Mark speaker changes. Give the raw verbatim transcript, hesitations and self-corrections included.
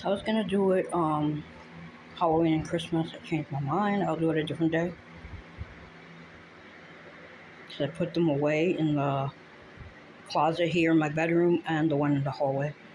Speaker 1: So I was gonna do it um Halloween and Christmas. I changed my mind. I'll do it a different day. So I put them away in the closet here in my bedroom and the one in the hallway.